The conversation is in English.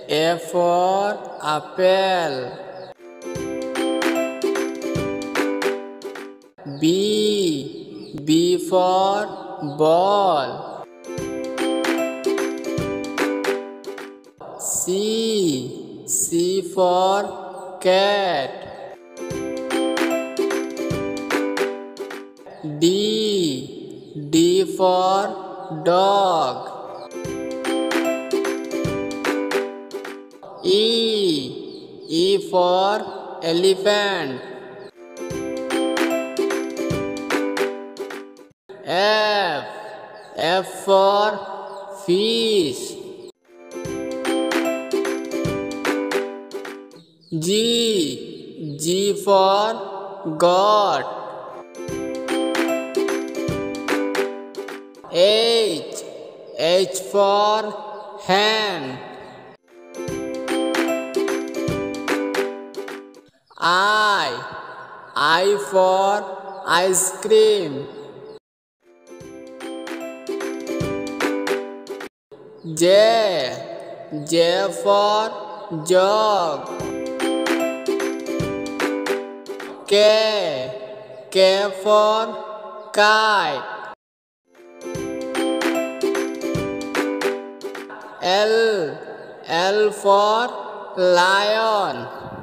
A for apple. B for ball. C for cat. D for dog. E for elephant. F for fish. G for goat. H for hen. I for ice cream. J for jog. K for kite. L for lion.